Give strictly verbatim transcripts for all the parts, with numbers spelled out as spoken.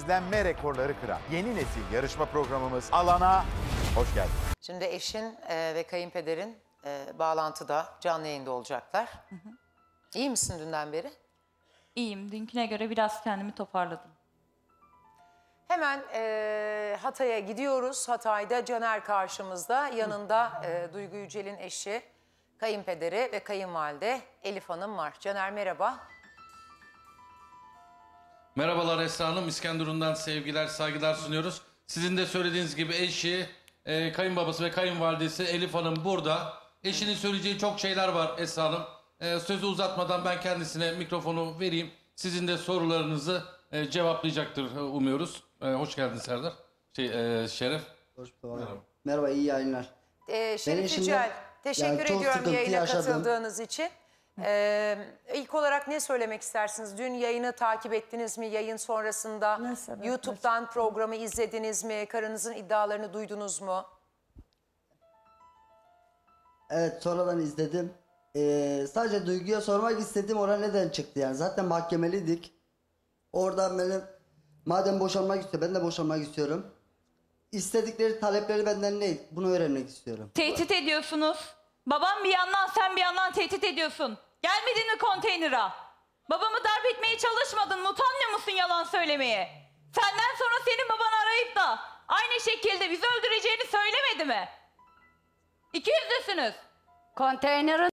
izlenme rekorları kıran yeni nesil yarışma programımız Alan'a hoş geldin. Şimdi eşin e, ve kayınpederin e, bağlantıda, canlı yayında olacaklar. Hı hı. İyi misin dünden beri? İyiyim. Dünküne göre biraz kendimi toparladım. Hemen e, Hatay'a gidiyoruz. Hatay'da Caner karşımızda. Yanında e, Duygu Yücel'in eşi, kayınpederi ve kayınvalide Elif Hanım var. Caner merhaba. Merhabalar Esra Hanım. İskenderun'dan sevgiler, saygılar sunuyoruz. Sizin de söylediğiniz gibi eşi, e, kayınbabası ve kayınvalidesi Elif Hanım burada. Eşinin söyleyeceği çok şeyler var Esra Hanım. E, sözü uzatmadan ben kendisine mikrofonu vereyim. Sizin de sorularınızı e, cevaplayacaktır e, umuyoruz. E, hoş geldin Serdar. Şey, e, Şeref. Hoş bulduk. Merhaba. Merhaba, iyi yayınlar. Ee, Şerif Yücel, teşekkür yani ediyorum yayına yaşadım. katıldığınız için. Ee, ilk olarak ne söylemek istersiniz? Dün yayını takip ettiniz mi? Yayın sonrasında YouTube'dan programı izlediniz mi? Karınızın iddialarını duydunuz mu? Evet, sonradan izledim. Ee, sadece Duygu'ya sormak istedim, oraya neden çıktı yani. Zaten mahkemeliydik. Oradan benim, madem boşanmak istiyor, ben de boşanmak istiyorum. İstedikleri talepleri benden ne? Bunu öğrenmek istiyorum. Tehdit ediyorsunuz. Babam bir yandan, sen bir yandan tehdit ediyorsun. Gelmedin mi konteynera? Babamı darp etmeye çalışmadın mı? Utanmıyor musun yalan söylemeye? Senden sonra senin baban arayıp da aynı şekilde bizi öldüreceğini söylemedi mi? İki yüzlüsünüz. Konteynerin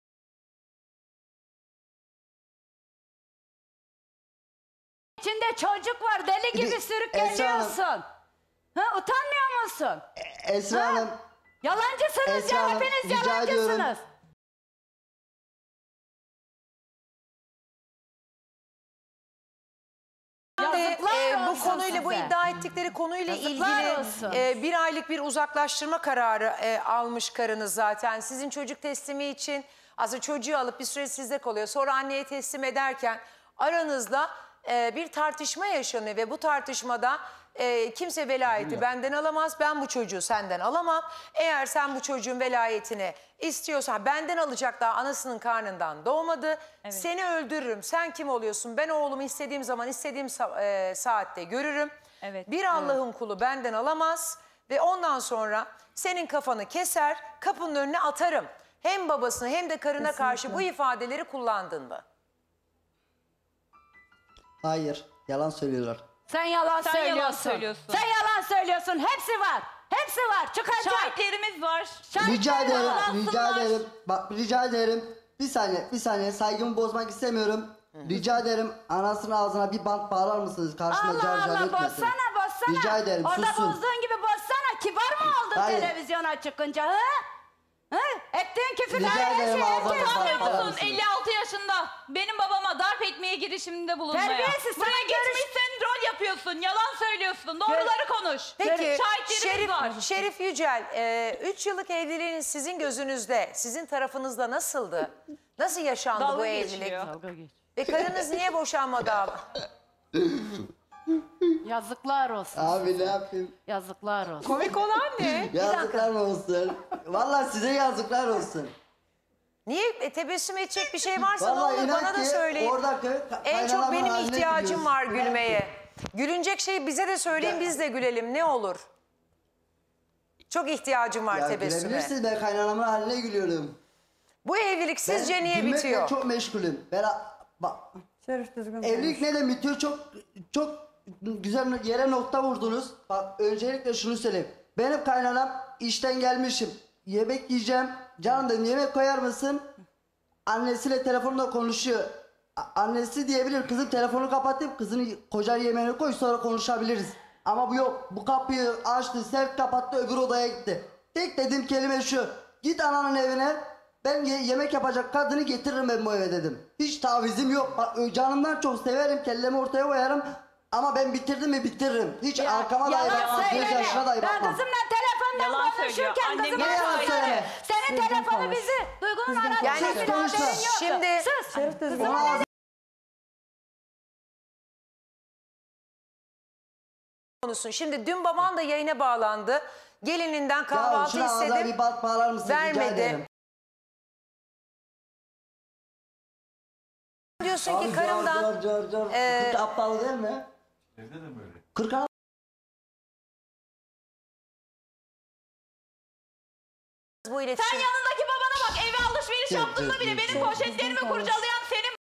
içinde çocuk var, deli gibi sürüp geliyorsun. Ha, utanmıyor musun? Esra Ha? Hanım. Yalancısınız Esra ya, Hanım, hepiniz rica yalancısınız. ediyorum. Yazıklar e, bu olsun konuyla, bu size. iddia ettikleri konuyla Yazıklar ilgili olsun. e, bir aylık bir uzaklaştırma kararı e, almış karınız zaten. Sizin çocuk teslimi için aslında çocuğu alıp bir süre sizde kalıyor. Sonra anneye teslim ederken aranızda e, bir tartışma yaşanıyor ve bu tartışmada e, kimse velayeti benden alamaz. Ben bu çocuğu senden alamam. Eğer sen bu çocuğun velayetini istiyorsan benden alacak, daha anasının karnından doğmadı. Evet. Seni öldürürüm. Sen kim oluyorsun? Ben oğlumu istediğim zaman istediğim sa e, saatte görürüm. Evet. Bir Allah'ın evet. kulu benden alamaz ve ondan sonra senin kafanı keser, kapının önüne atarım. Hem babasına hem de karına Kesinlikle. karşı bu ifadeleri kullandın mı? Hayır, yalan söylüyorlar. Sen yalan Sen söylüyorsun. yalan söylüyorsun. Sen yalan söylüyorsun. Hepsi var. Hepsi var. Çıkacak. Şahitlerimiz var. Rica ederim, bağlansınlar. rica ederim. Bak rica ederim. Bir saniye, bir saniye. Saygımı bozmak istemiyorum. Rica ederim, anasının ağzına bir bant bağlar mısınız? Karşımda Allah car car Allah, etmesin. bozsana bozsana. Rica ederim, Orada sussun. bozduğun gibi bozsana. Kibar mı oldun Hayır. televizyona çıkınca? Hı? Hı? Ettiğin küfürler Rica her ederim, şey ağzına herkes bak- Utanmıyor bağlar duydu. musun mısınız? elli altı yaşında benim babama darp etmeye girişiminde bulunmaya? Terbiyesiz, sen Buraya görüş- geçmişsin, rol yapıyorsun, yalan söylüyorsun, doğruları konuş. Peki Şahitlerimiz Şerif, var. Şerif Yücel, e, üç yıllık evliliğiniz sizin gözünüzde, sizin tarafınızda nasıldı? Nasıl yaşandı Dalga bu evlilik? geçiliyor. Ve karınız niye boşanmadı abi? Yazıklar olsun. Abi ne yapayım? Yazıklar olsun. Komik olan ne? Yazıklar olsun. Vallahi size yazıklar olsun. Niye? E, tebessüm edecek bir şey varsa ne Vallahi olur inan bana da ki söyleyin. oradaki En çok kaynanamın benim haline ihtiyacım gülüyorsun. var İnan gülmeye. ki. Gülünecek şeyi bize de söyleyin, biz de gülelim, ne olur. Çok ihtiyacım var Ya tebessüme. gülebilirsiniz, ben kaynanamın haline gülüyorum. Bu evlilik sizce Ben niye gülmekle bitiyor? çok meşgulüm. Ben bak, evlilik neden bitiyor? Çok çok güzel yere nokta vurdunuz. Bak öncelikle şunu söyleyeyim. Benim kaynanam işten gelmişim. Yemek yiyeceğim. Canım dedim, yemek koyar mısın? Annesiyle telefonla konuşuyor. A- Annesi diyebilir, kızım telefonu kapatıp kızını kocan yemeğini koy sonra konuşabiliriz. Ama bu yok. Bu kapıyı açtı, sert kapattı, öbür odaya gitti. Tek dediğim kelime şu: git ananın evine. Ben ye- yemek yapacak kadını getiririm ben bu eve dedim. Hiç tavizim yok. Bak, canımdan çok severim, kellemi ortaya koyarım. Ama ben bitirdim mi bitiririm. Hiç Ya, arkama dahi yalan bakmam, göz söyleme. yaşına dahi Ben bakmam. kızımla telefondan Yalan söylüyor. konuşurken Annem kızıma ne yalan söyledi. söyle? Senin telefonu bizi Duygu'nun aradığı Yani bir konuşma. haberin yoktu. Şimdi- Sus. Ona ağzı- Konusun. Şimdi dün baban da yayına bağlandı. Gelininden Ya kahvaltı şuna ağzına istedim. bir bant bağlar mısın? Rica Vermedi. ederim. Diyorsun Abi ki car karımdan car car car. e, Kız aptal değil mi? Evde de böyle. kırk altı Bu iletişim... Sen yanındaki babana bak, eve alışveriş Gel, yaptığında gel, bile gel, benim gel. poşetlerimi kurcalayan senin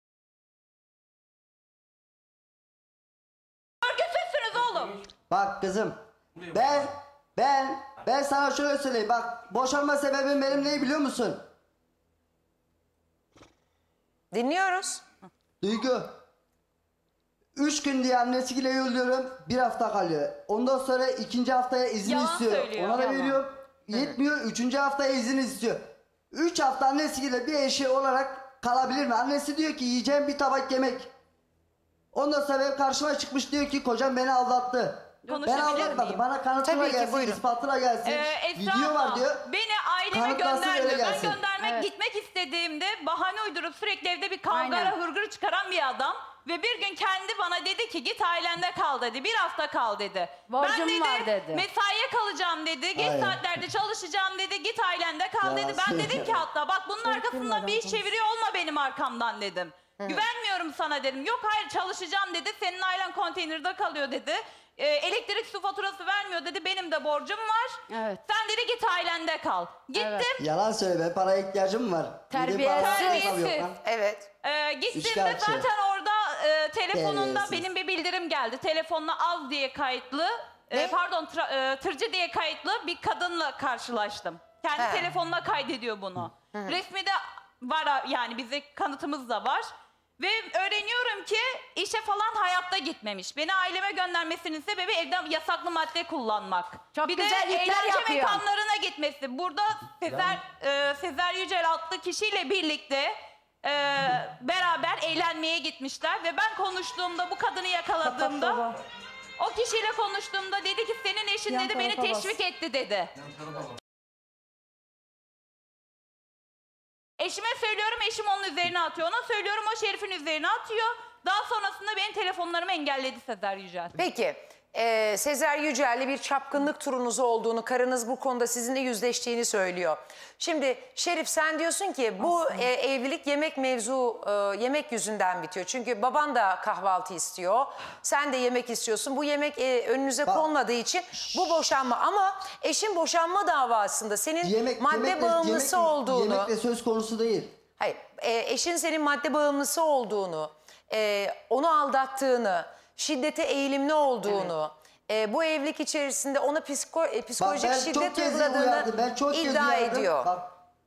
örgüsüzsünüz oğlum. Bak kızım. Ben ben ben sana şöyle söyleyeyim. Bak boşanma sebebim benim ne biliyor musun? Dinliyoruz. Duygu. Üç gün diye annesiyle yolluyorum. Bir hafta kalıyor. Ondan sonra ikinci haftaya izin Yalan istiyor. söylüyor. Ona da Yalan. veriyorum. Yetmiyor. Üçüncü haftaya izin istiyor. Üç hafta annesiyle bir eşi olarak kalabilir mi? Annesi diyor ki yiyeceğim bir tabak yemek. Ondan sonra benim karşıma çıkmış diyor ki kocam beni aldattı. Ben Konuşabilir aldatmadım. miyim? Bana kanıtına Tabii ki, gelsin, buyurun. ispatına gelsin. Ee, Esra Video var abla, diyor. beni aileme Kanıtlasın, öyle göndermiyor. Ben gelsin. göndermek, Evet. gitmek istediğimde bahane uydurup sürekli evde bir kavgara Aynen. hırgür çıkaran bir adam. Ve bir gün kendi bana dedi ki git ailende kal dedi. Bir hafta kal dedi. Borcum ben dedi, var dedi. mesaiye kalacağım dedi. Geç Aynen. saatlerde çalışacağım dedi. Git ailende kal Ya dedi. Ben söyle. dedim ki hatta bak bunun arkasından bir iş çeviriyor olma benim arkamdan dedim. Güvenmiyorum sana dedim. Yok hayır çalışacağım dedi. Senin ailen konteynerde kalıyor dedi. Ee, elektrik su faturası vermiyor dedi. Benim de borcum var. Evet. Sen dedi git ailende kal. Gittim. Evet. Yalan söyle, paraya ihtiyacım var. Terbiyesiz. Gidip paraya Terbiyesiz. hesabı yok lan. Evet. Ee, gittiğimde Üçkağıtçı. zaten orada e, telefonunda Terbiyesiz. benim bir bildirim geldi. Telefonuna az diye kayıtlı, e, Ne? pardon tra- e, tırcı diye kayıtlı bir kadınla karşılaştım. Kendi He. telefonuna kaydediyor bunu. Resmi de var yani bize kanıtımız da var. Ve öğreniyorum ki işe falan hayatta gitmemiş. Beni aileme göndermesinin sebebi evde yasaklı madde kullanmak. Çok bir güzel de yükler eğlence yapıyor. mekanlarına gitmesi. Burada Sezer, e, Sezer Yücel adlı kişiyle birlikte e, beraber eğlenmeye gitmişler. Ve ben konuştuğumda, bu kadını yakaladığımda, o kişiyle konuştuğumda dedi ki senin eşin Yan dedi beni tarafa bas. teşvik etti dedi. Eşime söylüyorum, eşim onun üzerine atıyor. Ona söylüyorum, o Şerif'in üzerine atıyor. Daha sonrasında benim telefonlarımı engelledi Sezer Yücel. Peki. e, Sezer Yücel'le bir çapkınlık turunuz olduğunu, karınız bu konuda sizinle yüzleştiğini söylüyor. Şimdi Şerif sen diyorsun ki bu e, evlilik yemek mevzu, e, yemek yüzünden bitiyor. Çünkü baban da kahvaltı istiyor, sen de yemek istiyorsun. Bu yemek e, önünüze Bak- konmadığı için bu boşanma. Ama eşin boşanma davasında senin Yemek, madde yemekle- bağımlısı yemek- olduğunu... Yemekle söz konusu değil. Hayır, e, eşin senin madde bağımlısı olduğunu, e, onu aldattığını, şiddete eğilimli olduğunu, e, bu evlilik içerisinde ona psiko, e, Bak psikolojik ben çok şiddet kez uyguladığını uyardım. Ben çok kez iddia uyardım. ediyor. Bak,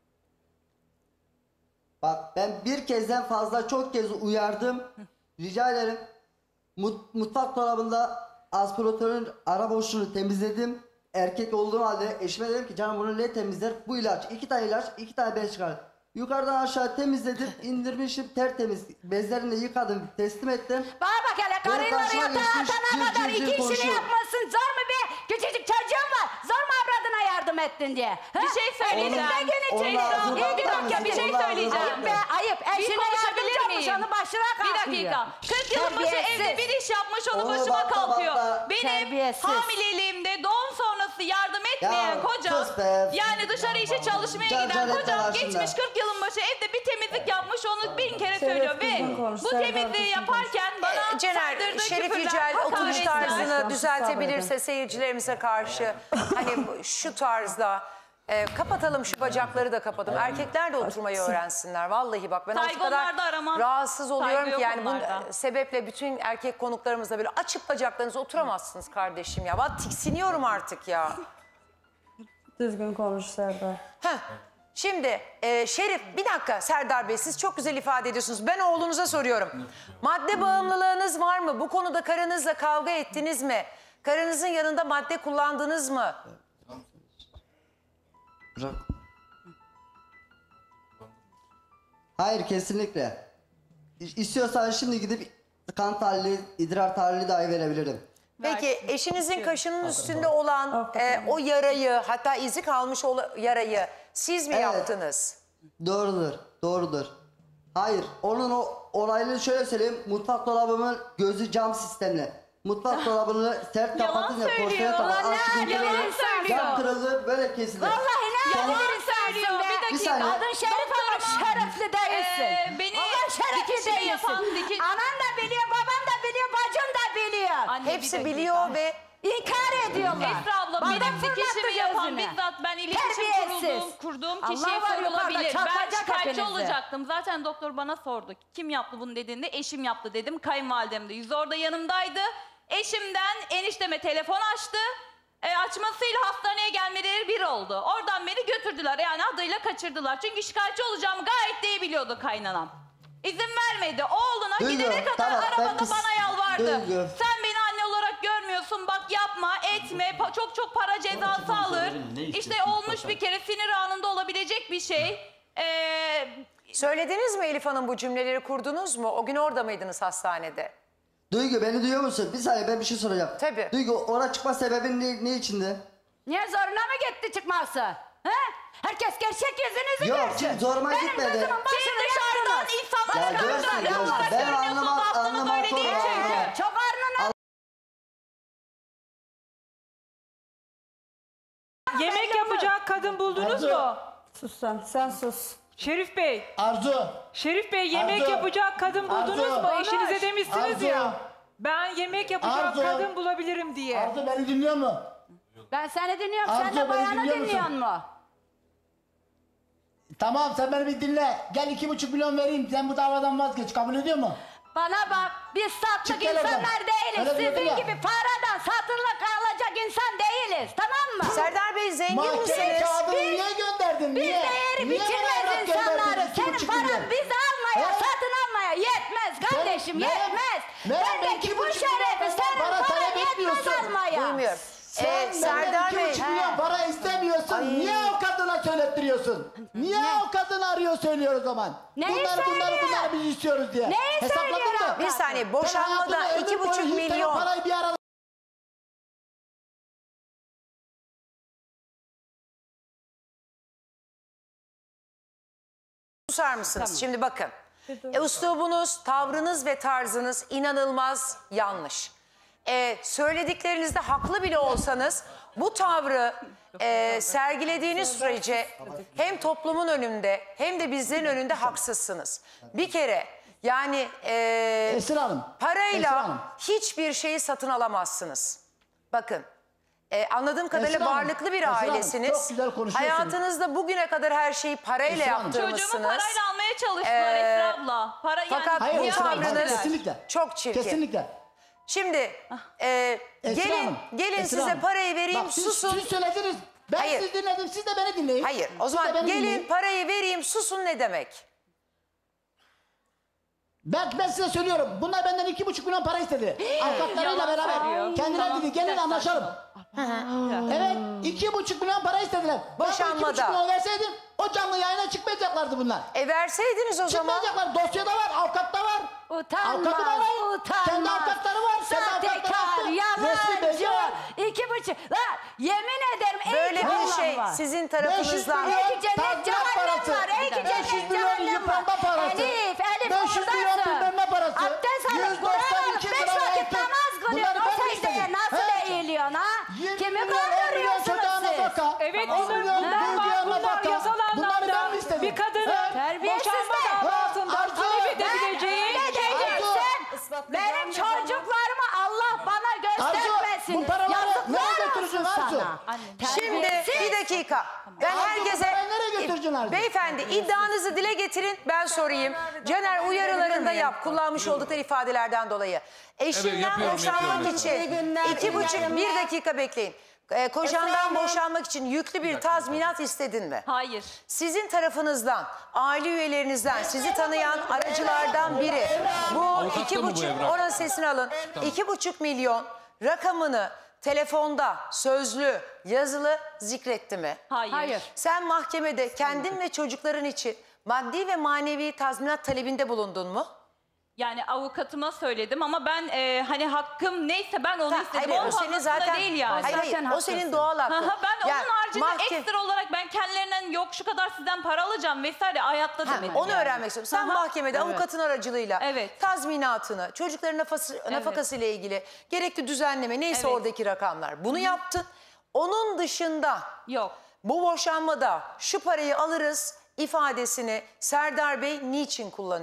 bak ben bir kezden fazla çok kez uyardım. Rica ederim. Mut, mutfak dolabında aspiratörün ara boşluğunu temizledim. Erkek olduğum halde eşime dedim ki canım bunu ne temizler? Bu ilaç. iki tane ilaç, iki tane bez çıkar. Yukarıdan aşağı temizledim, indirmişim tertemiz. Bezlerini de yıkadım, teslim ettim. Bana bak hele Benim karıyla karşıma yatağa geçmiş, atana cır kadar cır cır iki işini konuşuyor. yapmasın. Zor mu be? Küçücük çocuğum var. Zor mu avradına yardım ettin diye? Bir şey söyleyeceğim. Elimde gün Onun içinde. ağzını İyi bir bakar dakika bir mısın? şey Onun ağzını söyleyeceğim. bakar Ayıp be mısın? ayıp. Bir Eşine konuşabilir yardımcı olmuş miyim? onu başına Bir kalkıyor. dakika. kırk yılın başı Terbiyesiz. evde bir iş yapmış onu Onu başıma bakla kalkıyor. bakla. Benim Terbiyesiz. hamileliğimde doğum sonrası yardım etmeyen Ya, kocam, sus be. yani dışarı işe çalışmaya Can giden can kocam etme geçmiş aslında. kırk yılın başı evde bir temizlik yapmış onu bin kere söylüyor ve bu temizliği yaparken bana E, Cener, saldırdığı Şerif küfürler, Yücel oturuş hakaretler. tarzını düzeltebilirse seyircilerimize karşı hani bu- şu tarzda e, kapatalım şu bacakları da kapatalım. Erkekler de oturmayı öğrensinler. Vallahi bak ben o Saygı kadar onlarda aramam. rahatsız oluyorum Saygı ki yok yani bu onlarda. sebeple bütün erkek konuklarımızla böyle açıp bacaklarınızı oturamazsınız kardeşim ya. Vallahi tiksiniyorum artık ya. Düzgün konuş Serdar. Heh. Şimdi e, Şerif bir dakika Serdar Bey siz çok güzel ifade ediyorsunuz. Ben oğlunuza soruyorum. Madde bağımlılığınız var mı? Bu konuda karınızla kavga ettiniz mi? Karınızın yanında madde kullandınız mı? Bırak. Hayır kesinlikle. İ- İstiyorsan şimdi gidip kan tahlili, idrar tahlili dahi verebilirim. Peki eşinizin kaşının üstünde olan e, o yarayı hatta izi kalmış ola- yarayı siz mi Evet. yaptınız? Doğrudur, doğrudur. Hayır, onun o olayını şöyle söyleyeyim. Mutfak dolabımın gözü cam sistemli. Mutfak dolabını sert Yalan kapatınca söylüyor. porselen tabak. Ulan ne az çıkınca yalan böyle söylüyor. Cam kırıldı, böyle kesilir. Vallahi ne Yalan yapabilir söylüyor. sensin be? Bir dakika. Bir saniye. Adın Şerif ama şerefli değilsin. Ee, beni Allah şerefli dikişimi değilsin. yapan dikiş- Anan da biliyor, baban da biliyor, bacım da biliyor. Anne, bir Hepsi dakika. biliyor ve İnkar ediyorlar. Esra abla Bana benim fırlattı dikişimi yapan gözüne. bizzat ben iletişim Terbiyesiz. kurduğum, kurduğum Allah kişiye var yukarıda, sorulabilir. Ben çarpacak şikayetçi hepinizi. olacaktım. Zaten doktor bana sordu. Kim yaptı bunu dediğinde eşim yaptı dedim. Kayınvalidem de yüzü orada yanımdaydı. Eşimden enişteme telefon açtı. E, açmasıyla hastaneye gelmeleri bir oldu. Oradan beni götürdüler. Yani adıyla kaçırdılar. Çünkü şikayetçi olacağımı gayet de iyi biliyordu kaynanam. İzin vermedi. Oğluna Duygu, gidene kadar tamam, ben arabada kız- bana yalvardı. Duygu. Sen beni anne olarak görmüyorsun. Bak yapma, etme. Pa- çok çok para cezası alır. İşte olmuş bir kere sinir anında olabilecek bir şey. Ee, söylediniz mi Elif Hanım, bu cümleleri kurdunuz mu? O gün orada mıydınız hastanede? Duygu beni duyuyor musun? Bir saniye ben bir şey soracağım. Tabii. Duygu ona çıkma sebebin ne, ne içindi? Niye zoruna mı gitti çıkması? He? Herkes gerçek yüzünüzü Yok, görsün. şimdi zoruma Benim gitmedi. kızımın Siz başını dışarıdan yaktınız. insanlara Ya görsün, karşı görsün. olarak Ben görünüyorsunuz. anlamak- Aslında anlamak öyle değil zorunda çünkü. değilim. Çok arnına. Yemek yapacak kadın buldunuz mu? Sus sen, sen sus. Şerif Bey, Arzu. Şerif Bey yemek Arzu. yapacak kadın buldunuz Arzu. mu? Eşinize demişsiniz Arzu. ya. Ben yemek yapacak Arzu. kadın bulabilirim diye. Arzu beni dinliyor mu? Ben seni dinliyorum. Arzu, Sen de beni bayanı dinliyor musun? dinliyor mu? Tamam sen beni bir dinle. Gel iki buçuk milyon vereyim. Sen bu davadan vazgeç. Kabul ediyor mu? Bana bak, biz satlık Çık gel insanlar oradan. değiliz. Öyle diyordu Sizin ya. gibi paradan satılık alacak insan değiliz. Tamam mı? Serdar Bey, zengin Mahkeme misiniz? kağıdını niye gönderdin? Biz Niye? değeri Niye bana bitirmez evrak gönderdin? insanlarız. İki Senin buçuk paran milyon. bizi almaya, He? satın almaya yetmez kardeşim, Ben- yetmez. ben- ben Bendeki iki bu buçuk milyon şerefi benden senin para paran talep yetmez etmiyorsun. almaya. Duymuyorum. Sen Ee, benden Serdar iki Bey, buçuk milyon para istemiyorsun. Ay. Niye o kadına söylettiriyorsun? Niye o kadını arıyor söylüyor o zaman? Neyi bunları bunları söylüyor? bunları biz istiyoruz diye. Neyi Hesapladın söylüyor mı? o bir saniye, Sen boşanmada hayatında iki ömür boyu buçuk hiç de o milyon. parayı bir arada Susar mısınız? Şimdi bakın. E, üslubunuz, tavrınız ve tarzınız inanılmaz yanlış. E, söylediklerinizde haklı bile olsanız bu tavrı e, sergilediğiniz sürece hem toplumun önünde hem de bizlerin önünde haksızsınız. Bir kere yani e, Esra Hanım. Esra parayla Hanım. hiçbir şeyi satın alamazsınız. Bakın. Ee, anladığım kadarıyla Esra Hanım, varlıklı bir Esra Hanım, ailesiniz. çok güzel konuşuyorsun. Hayatınızda bugüne kadar her şeyi parayla Esra Hanım. yaptırmışsınız. çocuğumu parayla almaya çalıştılar Ee, Esra abla. Para, fakat yani, Hayır bu Esra Hanım, tavrınız kesinlikle. çok çirkin. Kesinlikle. Şimdi e, Esra gelin Hanım, gelin Esra size Hanım. parayı vereyim, Bak, siz, susun. Siz söylediniz. Ben Hayır. sizi dinledim. Siz de beni dinleyin. Hayır, o Siz de zaman beni gelin dinleyin. parayı vereyim, susun ne demek? Ben, ben size söylüyorum. Bunlar benden iki buçuk milyon para istedi. Avukatlarıyla Yalan beraber. söylüyor. Kendileri Tamam, dedi gelin bir dakika, anlaşalım. Evet iki buçuk milyon para istediler. Ben bu iki Boşanmada. buçuk milyon verseydim o canlı yayına çıkmayacaklardı bunlar. E verseydiniz o zaman. Çıkmayacaklar. Dosyada var, avukatta var. Utanmaz, Avukatı da var. utanmaz. Kendi avukatları var. Kendi avukatları Sahtekar, yaptı. Resmi belge var. yalancı. İki buçuk. Lan yemin ederim iyi Böyle ki bir Allah şey var. sizin beş yüz tarafınızdan. milyon İyi ki cennet tazminat cehennem parası. var. İyi ki beş yüz cennet milyon cehennem var. yıpranma parası. Elif, Elif beş yüz milyon oradasın. bilmem ne parası. Abdest alıp yüz Kur'an doksan alıp iki beş gram vakit altın. namaz kılıyorsun. Bunları O ben mi secdeye istedim? nasıl He? eğiliyorsun ha? yirmi Kimi milyon, on milyon kandırıyorsunuz çocuğa siz? nafaka. Evet, on bunlar- milyon bunlar var, büyüğe bunlar nafaka. yasal Bunları ben anlamda mi istedim? bir kadının He? Terbiyesiz boşanma de. davasında Arzu. talep Ben edebileceği öyle diyeceksin. Benim çocuklarımı Allah bana göstermesin. bu paraları Yazıklar nereye olsun götüreceksin Arzu? sana. Şimdi Terbiyesiz. bir dakika. Ben Arzu, herkese... parayı nereye götüreceksin Arzu? Beyefendi iddianızı dile getirin, ben sorayım. Caner uyarılarında yap, kullanmış oldukları ifadelerden dolayı. Eşinden yapıyorum, boşanmak yapıyorum. için İyi günler, iki iyi buçuk, yayınlar. bir dakika bekleyin. Ee, kocandan boşanmak için yüklü bir tazminat istedin mi? Hayır. Sizin tarafınızdan, aile üyelerinizden, sizi tanıyan aracılardan biri bu Avukatta iki mı bu buçuk, evrak? oranın sesini alın, iki buçuk milyon rakamını telefonda, sözlü, yazılı zikretti mi? Hayır. Hayır. Sen mahkemede kendin ve çocukların için maddi ve manevi tazminat talebinde bulundun mu? Yani avukatıma söyledim ama ben e, hani hakkım neyse ben onu Ha, istedim. hayır, Onun o senin fazlasına zaten değil yani. hayır, hayır, Zaten o senin haklısın. doğal hakkın. Aha, ben Yani onun haricinde mahke- ekstra olarak ben kendilerinden yok şu kadar sizden para alacağım vesaire hayatta Ha, demedim. onu yani. öğrenmek istiyorum. Sen Aha. mahkemede avukatın aracılığıyla Evet. tazminatını, çocukların nafası, nafakası ile ilgili gerekli düzenleme neyse Evet. oradaki rakamlar. Bunu yaptın. Onun dışında Yok. bu boşanmada şu parayı alırız ifadesini Serdar Bey niçin kullanıyor?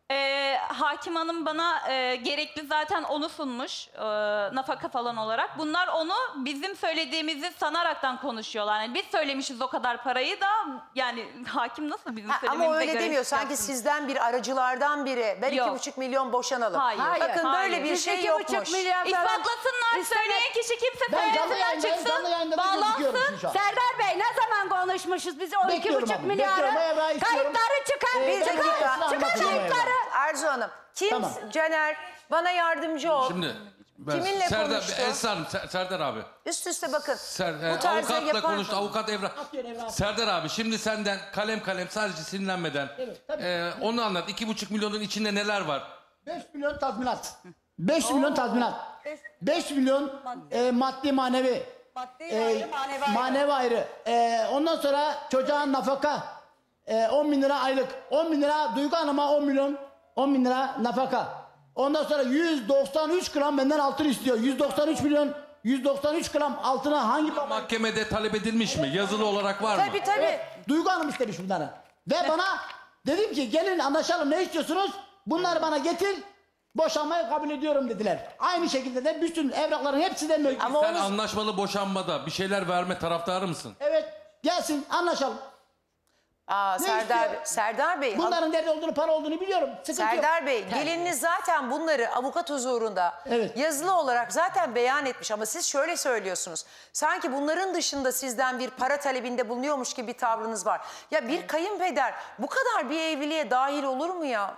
Ee, hakim hanım bana e, gerekli zaten onu sunmuş e, nafaka falan olarak. Bunlar onu bizim söylediğimizi sanaraktan konuşuyorlar. Yani biz söylemişiz o kadar parayı da yani hakim nasıl bizim Ha, söylememize ama öyle göre demiyor. iş Sanki yapsın? sizden bir aracılardan biri. Ben Yok. iki buçuk milyon boşanalım. Hayır. Bakın Hayır. böyle bir Biz şey iki buçuk yokmuş. milyar falan- İspatlasınlar. İstemek- Söyleyen kişi kimse Ben canlı söylesinler yayındayım, çıksın. canlı yayında da gözüküyorum Bağlansın. şimdi şu an. Serdar Bey ne zaman konuşmuşuz biz o iki Bekliyorum buçuk abi, milyarı? bekliyorum. O evrağı istiyorum. Kayıtları çıkar. Ee, Bir çıkar. dakika. Çıkar Anlatacağım kayıtları. Arzu Hanım. Kim? Tamam. Caner bana yardımcı ol. Şimdi ben Kiminle Serdar, konuştu? Esra Hanım, Ser- Serdar abi. Üst üste bakın. Ser, Bu e, tarzda avukatla yapar konuştu. mı? Avukat Evra. Serdar abi şimdi senden kalem kalem sadece sinirlenmeden e, onu anlat. iki buçuk milyonun içinde neler var? beş milyon tazminat. beş milyon tazminat. beş milyon e, maddi manevi. Maddi E, ayrı, manevi ayrı. manevi ayrı. E, ondan sonra çocuğa nafaka. E, on bin lira aylık. on bin lira Duygu Hanım'a on milyon. on bin lira nafaka. Ondan sonra yüz doksan üç gram benden altın istiyor. yüz doksan üç milyon. yüz doksan üç gram altına hangi baba? Mahkemede talep edilmiş mi? Yazılı olarak var mı? Tabii tabii. Evet, Duygu Hanım istemiş bunları. Ve bana dedim ki gelin anlaşalım ne istiyorsunuz? Bunları bana getir. Boşanmayı kabul ediyorum dediler. Aynı şekilde de bütün evrakların hepsi de mevcut. Ama Sen onu anlaşmalı boşanmada bir şeyler verme taraftarı mısın? Evet gelsin anlaşalım. Aa, Ne Serdar, istiyor? Serdar Bey. Bunların nerede olduğunu para olduğunu biliyorum. Sıkıntı yok. Serdar Bey, gelininiz zaten bunları avukat huzurunda Evet. yazılı olarak zaten beyan etmiş ama siz şöyle söylüyorsunuz. Sanki bunların dışında sizden bir para talebinde bulunuyormuş gibi bir tavrınız var. Ya bir kayınpeder bu kadar bir evliliğe dahil olur mu ya?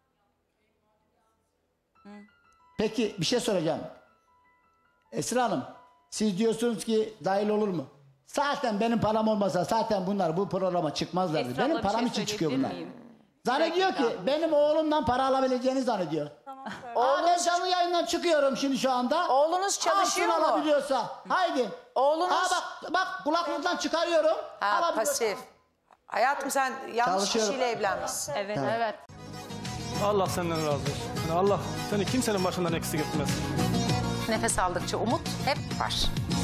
Peki bir şey soracağım. Esra Hanım siz diyorsunuz ki dahil olur mu? Zaten benim param olmasa zaten bunlar bu programa çıkmazlardı. Esra Benim abla bir param şey için çıkıyor bunlar. söyleyebilir miyim? Zannediyor ki benim oğlumdan para alabileceğini zannediyor. Aa, ben canlı yayından çıkıyorum şimdi şu anda. Oğlunuz çalışıyor Alsın mu? alabiliyorsa. Haydi. Oğlunuz- Aa, bak, bak kulaklıktan çıkarıyorum. Ha, alabiliyorsa. pasif. Hayatım sen yanlış Çalışıyorum. kişiyle evlenmişsin. Evet. Evet. Allah senden razı olsun. Yani Allah seni kimsenin başından eksik etmez. Nefes aldıkça umut hep var.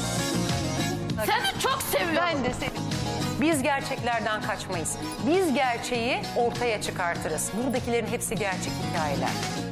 Seni çok seviyorum. Ben de seni. Biz gerçeklerden kaçmayız. Biz gerçeği ortaya çıkartırız. Buradakilerin hepsi gerçek hikayeler.